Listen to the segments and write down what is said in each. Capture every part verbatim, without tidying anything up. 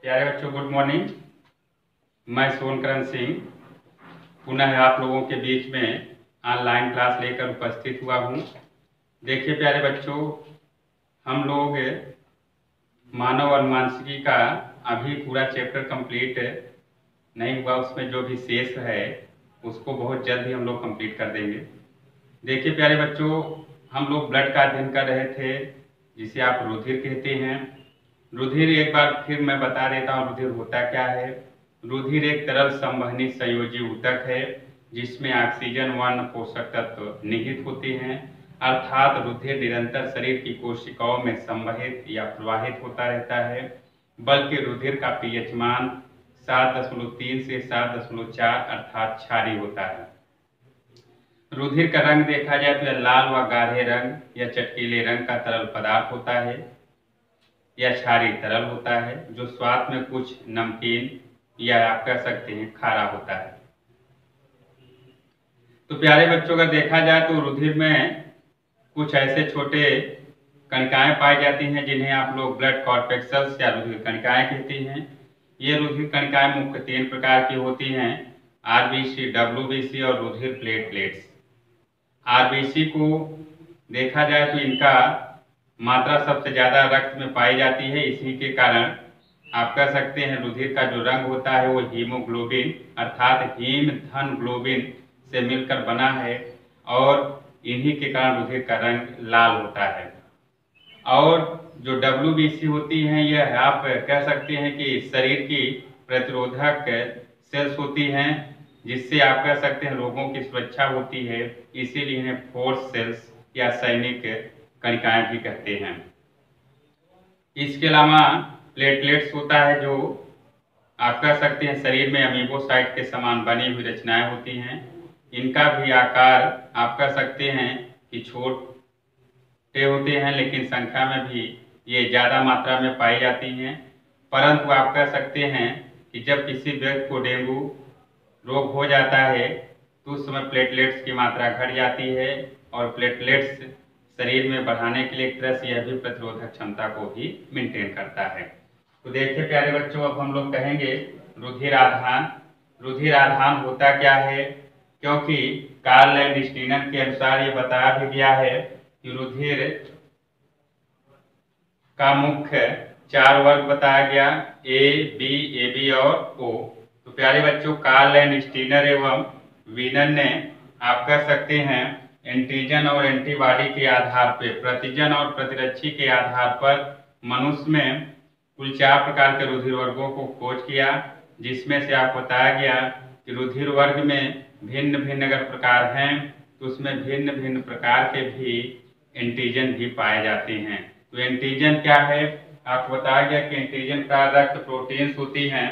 प्यारे बच्चों, good morning. मैं सोनकरण सिंह पुनः आप लोगों के बीच में ऑनलाइन क्लास लेकर उपस्थित हुआ हूँ। देखिए प्यारे बच्चों, हम लोग मानव और मानसिकी का अभी पूरा चैप्टर कंप्लीट नहीं हुआ, उसमें जो भी शेष है उसको बहुत जल्द ही हम लोग कंप्लीट कर देंगे। देखिए प्यारे बच्चों, हम लोग ब्लड का अध्ययन कर रहे थे जिसे आप रुधिर कहते हैं। रुधिर एक बार फिर मैं बता देता हूँ रुधिर होता क्या है। रुधिर एक तरल संवहनी संयोजी ऊतक है जिसमें ऑक्सीजन वर्ण पोषक तत्व निहित होते हैं, अर्थात रुधिर निरंतर शरीर की कोशिकाओं में संवहित या प्रवाहित होता रहता है। बल्कि रुधिर का पीएच मान सात दशमलव तीन से सात दशमलव चार अर्थात क्षारीय होता है। रुधिर का रंग देखा जाए तो यह लाल व गाढ़े रंग या चटकीले रंग का तरल पदार्थ होता है या क्षारीय तरल होता है जो स्वाद में कुछ नमकीन या आप कह सकते हैं खारा होता है। तो प्यारे बच्चों, अगर देखा जाए तो रुधिर में कुछ ऐसे छोटे कणिकाएं पाई जाती हैं जिन्हें आप लोग ब्लड कॉर्पेक्सल्स या रुधिर कणिकाएं कहती हैं। ये रुधिर कणिकाएं मुख्य तीन प्रकार की होती हैं: आरबीसी, डब्ल्यूबीसी और रुधिर प्लेटलेट्स। आरबीसी को देखा जाए तो इनका मात्रा सबसे ज्यादा रक्त में पाई जाती है, इसी के कारण आप कह सकते हैं रुधिर का जो रंग होता है वो हीमोग्लोबिन अर्थात हीम धन ग्लोबिन से मिलकर बना है और इन्हीं के कारण रुधिर का रंग लाल होता है। और जो डब्ल्यूबीसी होती हैं यह आप कह सकते हैं कि शरीर की प्रतिरोधक सेल्स होती हैं जिससे आप कह सकते हैं रोगों की सुरक्षा होती है, इसीलिए इन्हें फोर्स सेल्स या सैनिक कणिकाएं भी कहते हैं। इसके अलावा प्लेटलेट्स होता है जो आप कह सकते हैं शरीर में अमीबोसाइट के समान बनी हुई रचनाएं होती हैं। इनका भी आकार आप कह सकते हैं कि छोटे होते हैं, लेकिन संख्या में भी ये ज़्यादा मात्रा में पाई जाती हैं। परंतु आप कह सकते हैं कि जब किसी व्यक्ति को डेंगू रोग हो जाता है तो उस समय प्लेटलेट्स की मात्रा घट जाती है और प्लेटलेट्स शरीर में बढ़ाने के लिए एक तरह से यह भी प्रतिरोधक क्षमता को भी मेंटेन करता है। तो देखिए प्यारे बच्चों, अब हम लोग कहेंगे रुधिर आधान। रुधिर आधान होता क्या है, क्योंकि कार्ल एंड स्टीनर के अनुसार ये बताया भी गया है कि रुधिर का मुख्य चार वर्ग बताया गया, ए, बी, ए बी और ओ। तो प्यारे बच्चों, कार्ल एंड स्टीनर एवं वीनर ने आप कह सकते हैं एंटीजन और एंटीबॉडी के आधार पर, प्रतिजन और प्रतिरक्षी के आधार पर मनुष्य में कुल चार प्रकार के रुधिर वर्गों को खोज किया, जिसमें से आप बताया गया कि रुधिर वर्ग में भिन्न भिन्न अगर प्रकार हैं तो उसमें भिन्न भिन्न प्रकार के भी एंटीजन भी पाए जाते हैं। तो एंटीजन क्या है, आपको बताया गया कि एंटीजन का रक्त प्रोटीन्स होती हैं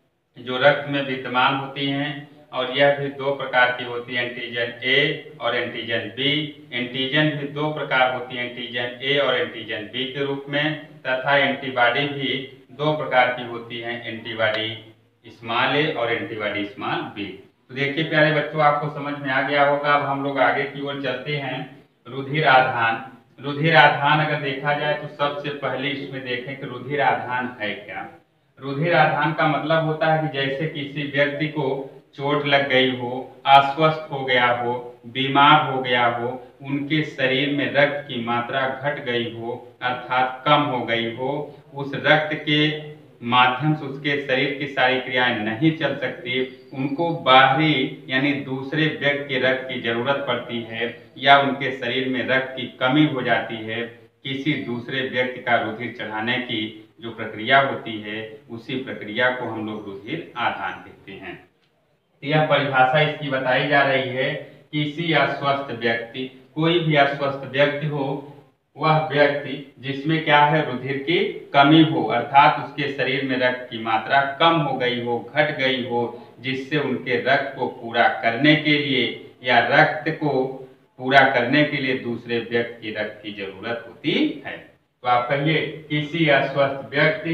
जो रक्त में विद्यमान होती हैं और यह भी दो प्रकार की होती है, एंटीजन ए और एंटीजन बी। एंटीजन भी दो प्रकार होती है, एंटीजन ए और एंटीजन बी के रूप में, तथा एंटीबॉडी भी दो प्रकार की होती है, एंटीबॉडी स्मॉल ए और एंटीबॉडी स्मॉल बी। तो देखिए प्यारे बच्चों, आपको समझ में आ गया होगा। अब हम लोग आगे की ओर चलते हैं। रुधिर आधान। रुधिर आधान अगर देखा जाए तो सबसे पहले इसमें देखें कि रुधिर आधान है क्या। रुधिर आधान का मतलब होता है कि जैसे किसी व्यक्ति को चोट लग गई हो, अस्वस्थ हो गया हो, बीमार हो गया हो, उनके शरीर में रक्त की मात्रा घट गई हो अर्थात कम हो गई हो, उस रक्त के माध्यम से उसके शरीर की सारी क्रियाएं नहीं चल सकती, उनको बाहरी यानी दूसरे व्यक्ति के रक्त की जरूरत पड़ती है या उनके शरीर में रक्त की कमी हो जाती है, किसी दूसरे व्यक्ति का रुधिर चढ़ाने की जो प्रक्रिया होती है उसी प्रक्रिया को हम लोग रुधिर आधान कहते हैं। यह परिभाषा इसकी बताई जा रही है, किसी अस्वस्थ व्यक्ति, कोई भी अस्वस्थ व्यक्ति हो, वह व्यक्ति जिसमें क्या है रुधिर की कमी हो अर्थात उसके शरीर में रक्त की मात्रा कम हो गई हो, घट गई हो, जिससे उनके रक्त को पूरा करने के लिए या रक्त को पूरा करने के लिए दूसरे व्यक्ति की रक्त की जरूरत होती है। तो आप कहिए किसी अस्वस्थ व्यक्ति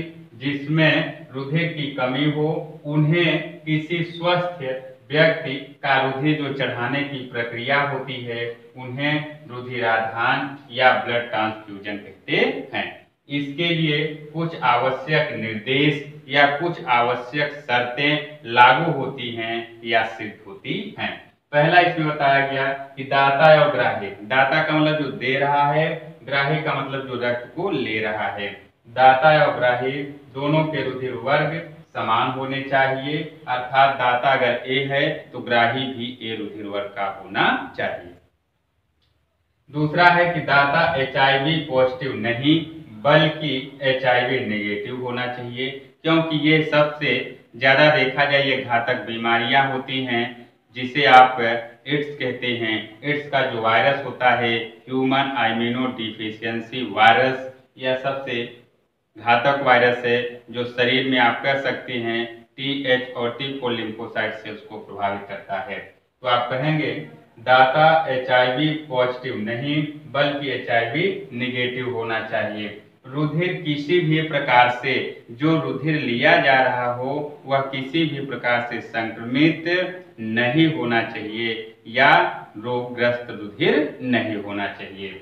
जिसमें रुधिर की कमी हो, उन्हें किसी स्वस्थ व्यक्ति का रुधिर जो चढ़ाने की प्रक्रिया होती है उन्हें रुधिराधान या ब्लड ट्रांसफ्यूजन कहते हैं। इसके लिए कुछ आवश्यक निर्देश या कुछ आवश्यक शर्तें लागू होती हैं या सिद्ध होती हैं। पहला इसमें बताया गया कि दाता और ग्राही, दाता का मतलब जो दे रहा है, ग्राही का मतलब जो रक्त को ले रहा है। दाता और ग्राही दोनों के रुधिर वर्ग समान होने चाहिए, अर्थात दाता अगर ए है तो ग्राही भी ए रुधिर वर्ग का होना चाहिए। दूसरा है कि दाता एच आई वी पॉजिटिव नहीं बल्कि एच आई वी नेगेटिव होना चाहिए, क्योंकि ये सबसे ज्यादा देखा जाए ये घातक बीमारियां होती हैं जिसे आप एड्स कहते हैं। एड्स का जो वायरस होता है ह्यूमन इम्यूनो डिफिशियंसी वायरस, यह सबसे घातक वायरस है जो शरीर में आप कह सकते हैं टी एच और टी फोर लिम्फोसाइट सेल्स को प्रभावित करता है। तो आप कहेंगे दाता एच आई वी पॉजिटिव नहीं बल्कि एच आई वी निगेटिव होना चाहिए। रुधिर किसी भी प्रकार से, जो रुधिर लिया जा रहा हो वह किसी भी प्रकार से संक्रमित नहीं होना चाहिए या रोगग्रस्त रुधिर नहीं होना चाहिए।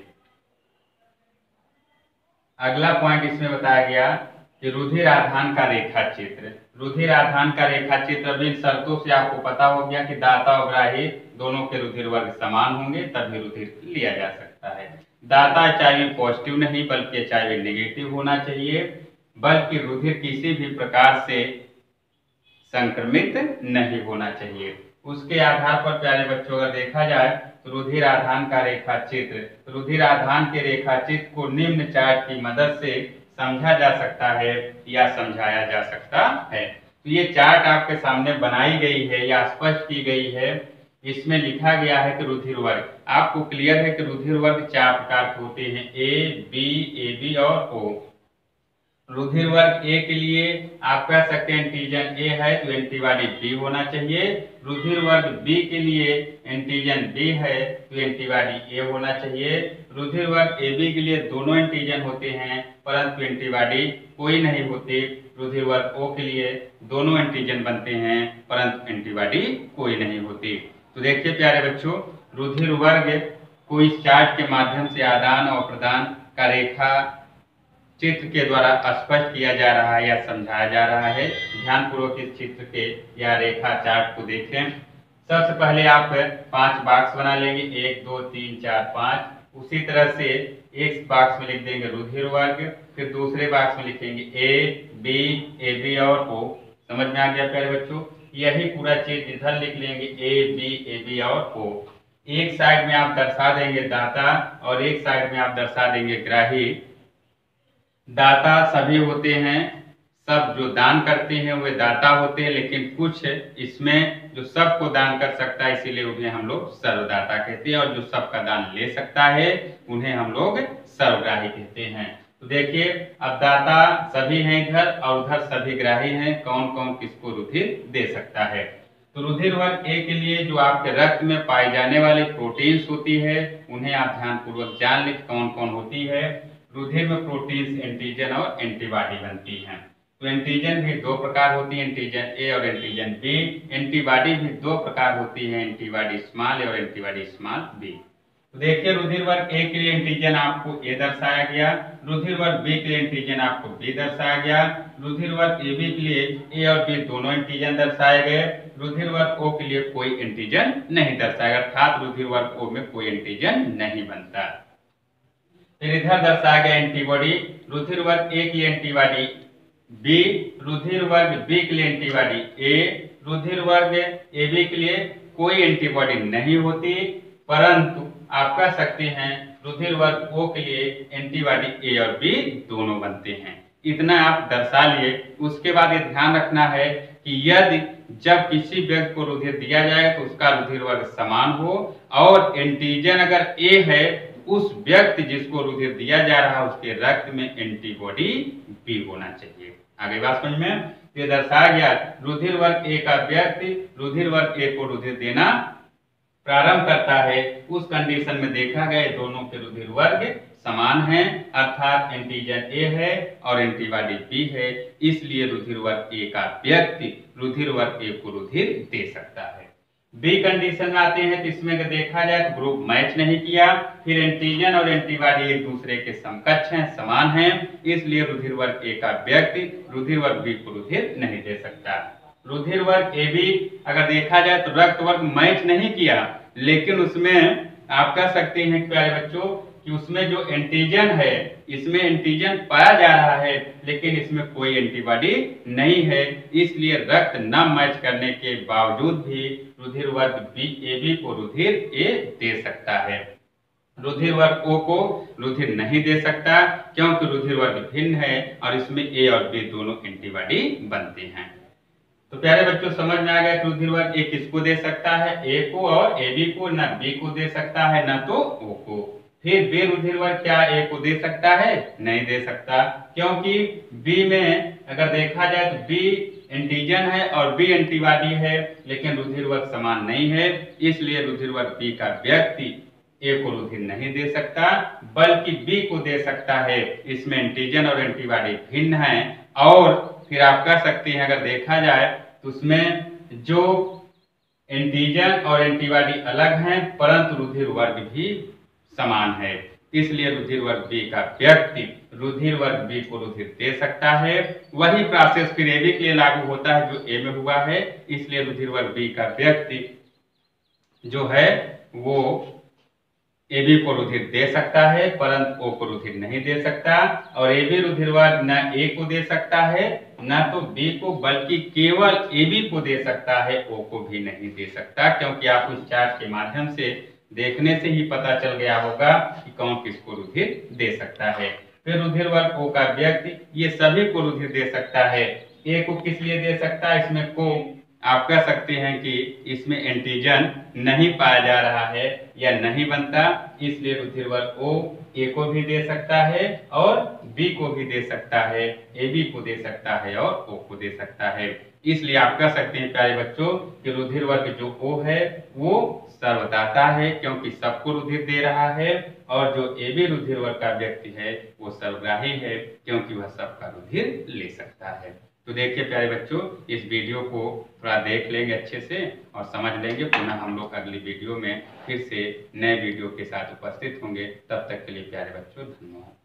अगला पॉइंट इसमें बताया गया कि रुधिर आधान का रेखा चित्र। रुधिर आधान का रेखा चित्र भी शर्तों से आपको पता हो गया कि दाता और ग्राही दोनों के रुधिर वर्ग समान होंगे तभी रुधिर लिया जा सकता है। दाता एच आई वी पॉजिटिव नहीं बल्कि एच आई वी नेगेटिव होना चाहिए, बल्कि रुधिर किसी भी प्रकार से संक्रमित नहीं होना चाहिए। उसके आधार पर प्यारे बच्चों अगर देखा जाए तो रुधिर आधान का रेखा चित्र, रुधिर आधान के रेखा चित्र को निम्न चार्ट की मदद से समझा जा सकता है या समझाया जा सकता है। तो ये चार्ट आपके सामने बनाई गई है या स्पष्ट की गई है। इसमें लिखा गया है कि रुधिर वर्ग, आपको क्लियर है कि रुधिर वर्ग चार प्रकार के होते हैं, ए बी ए बी और ओ। रुधिर वर्ग ए के लिए आप कह सकते हैं एंटीजन ए है तो एंटीबॉडी बी होना चाहिए। रुधिर वर्ग बी के लिए एंटीजन बी है तो एंटीबॉडी ए होना चाहिए। रुधिर वर्ग ए बी के लिए दोनों एंटीजन होते हैं परंतु एंटीबॉडी कोई नहीं होती। रुधिर वर्ग ओ के लिए दोनों एंटीजन बनते हैं परंतु एंटीबॉडी कोई नहीं होती। तो देखिए प्यारे बच्चों, रुधिर वर्ग को इस चार्ट के माध्यम से आदान और प्रदान का रेखा चित्र के द्वारा स्पष्ट किया जा रहा है या समझाया जा रहा है। ध्यान पूर्वक इस चित्र के या रेखा चार्ट को देखें। सबसे पहले आप पांच बॉक्स बना लेंगे, एक दो तीन चार पांच। उसी तरह से एक बॉक्स में लिख देंगे रुधिर वर्ग, फिर दूसरे बॉक्स में लिखेंगे ए बी ए बी और ओ। समझ में आ गया प्यारे बच्चों? यही पूरा चित्र इधर लिख लेंगे ए बी ए बी और ओ। एक साइड में आप दर्शा देंगे दाता और एक साइड में आप दर्शा देंगे ग्राही। दाता सभी होते हैं, सब जो दान करते हैं वे दाता होते हैं, लेकिन कुछ इसमें जो सबको दान कर सकता है इसीलिए उन्हें हम लोग सर्वदाता कहते हैं, और जो सबका दान ले सकता है उन्हें हम लोग सर्वग्राही कहते हैं। तो देखिए अब दाता सभी हैं इधर और उधर सभी ग्राही हैं, कौन कौन किसको रुधिर दे सकता है। तो रुधिर वर्ग ए के लिए जो आपके रक्त में पाई जाने वाली प्रोटीन्स होती है उन्हें आप ध्यान पूर्वक जान लें कौन कौन होती है। रुधिर में प्रोटीन्स एंटीजन और एंटीबॉडी बनती हैं। तो एंटीजन भी दो प्रकार होती है, एंटीजन ए और एंटीजन बी। एंटीबॉडी भी दो प्रकार होती है, एंटीबॉडी स्मॉल ए और एंटीबॉडी स्मॉल बी। तो देखिए रुधिर वर्ग ए के लिए एंटीजन आपको ए दर्शाया गया, रुधिर वर्ग बी के लिए एंटीजन आपको बी दर्शाया गया, रुधिर वर्ग ए बी के लिए ए और बी दोनों एंटीजन दर्शाए गए, रुधिर वर्ग ओ के लिए कोई एंटीजन नहीं दर्शाया, अर्थात रुधिर वर्ग ओ में कोई एंटीजन नहीं बनता। फिर इधर दर्शाया गया एंटीबॉडी, रुधिर वर्ग ए की एंटीबॉडी बी, रुधिर वर्ग बी के लिए एंटीबॉडी ए, रुधिर वर्ग ए बी के लिए कोई एंटीबॉडी नहीं होती, परंतु आप कह सकते हैं रुधिर वर्ग ओ के लिए एंटीबॉडी ए और बी दोनों बनते हैं। इतना आप दर्शा लिए। उसके बाद ये ध्यान रखना है कि यदि जब किसी व्यक्ति को रुधिर दिया जाए तो उसका रुधिर वर्ग समान हो, और एंटीजन अगर ए है उस व्यक्ति जिसको रुधिर दिया जा रहा है उसके रक्त में एंटीबॉडी बी होना चाहिए। आगे बात समझ में? ये दर्शाया गया रुधिर वर्ग ए का व्यक्ति रुधिर वर्ग ए को रुधिर देना प्रारंभ करता है, उस कंडीशन में देखा गया दोनों के रुधिर वर्ग समान हैं, अर्थात एंटीजन ए है और एंटीबॉडी बी है, इसलिए रुधिर वर्ग ए का व्यक्ति रुधिर वर्ग ए को रुधिर दे सकता है। बी कंडीशन में आते हैं तो इसमें अगर देखा जाए तो ग्रुप मैच नहीं किया, फिर एंटीजन और एंटीबॉडी एक दूसरे के समकक्ष हैं, समान हैं, इसलिए रुधिर वर्ग ए का व्यक्ति रुधिर वर्ग बी को रुधिर नहीं दे सकता। रुधिर वर्ग ए बी अगर देखा जाए तो रक्त वर्ग मैच नहीं किया, लेकिन उसमें आप कह सकते हैं प्यारे बच्चों कि उसमें जो एंटीजन है, इसमें एंटीजन पाया जा रहा है लेकिन इसमें कोई एंटीबॉडी नहीं है, इसलिए रक्त न मैच करने के बावजूद भी रुधिर वर्ग बी ए बी को रुधिर ए दे सकता है। रुधिर वर्ग ओ को रुधिर नहीं दे सकता क्योंकि रुधिर वर्ग भिन्न है और इसमें ए और बी दोनों एंटीबॉडी बनते हैं। तो प्यारे बच्चों समझ में आ गया कि रुधिर वर्ग ए किसको दे सकता है, ए को, और ए बी को, न बी को दे सकता है न तो ओ को। फिर बी रुधिर वर्ग क्या ए को दे सकता है, नहीं दे सकता, क्योंकि बी में अगर देखा जाए तो बी एंटीजन है और बी एंटीबॉडी है, लेकिन रुधिर वर्ग समान नहीं है, इसलिए रुधिर वर्ग बी का व्यक्ति ए को रुधिर नहीं दे सकता बल्कि बी को दे सकता है। इसमें एंटीजन और एंटीबॉडी भिन्न है, और फिर आप कह सकते हैं अगर देखा जाए तो उसमें जो एंटीजन और एंटीबॉडी अलग हैं परंतु रुधिर वर्ग भी समान है, इसलिए रुधिर वर्ग बी का व्यक्ति रुधिर वर्ग बी को रुधिर दे सकता है। वही प्रोसेस फिर ए बी के लिए लागू होता है जो ए में हुआ है, इसलिए रुधिर वर्ग बी का व्यक्ति जो है वो ए बी को रुधिर दे सकता है परंतु ओ को रुधिर नहीं दे सकता, और ए बी रुधिर वर्ग न ए को दे सकता है न तो बी को, बल्कि केवल ए बी को दे सकता है, ओ को भी नहीं दे सकता, क्योंकि आप उस चार्ट के माध्यम से देखने से ही पता चल गया होगा कि कौन किसको रुधिर दे सकता है। फिर रुधिर वर्ग ओ का व्यक्ति ये सभी को रुधिर दे सकता है। ए को किस लिए दे सकता है, इसमें को आप कह सकते हैं कि इसमें एंटीजन नहीं पाया जा रहा है या नहीं बनता, इसलिए रुधिर वर्ग ओ ए को भी दे सकता है और बी को भी दे सकता है, ए बी को दे सकता है और ओ को दे सकता है। इसलिए आप कह सकते हैं प्यारे बच्चों कि रुधिर वर्ग जो ओ है वो सर्वदाता है क्योंकि सबको रुधिर दे रहा है, और जो ए बी रुधिर वर्ग का व्यक्ति है वो सर्वग्राही है क्योंकि वह सबका रुधिर ले सकता है। तो देखिए प्यारे बच्चों, इस वीडियो को थोड़ा देख लेंगे अच्छे से और समझ लेंगे। पुनः हम लोग अगली वीडियो में फिर से नए वीडियो के साथ उपस्थित होंगे। तब तक के लिए प्यारे बच्चों धन्यवाद।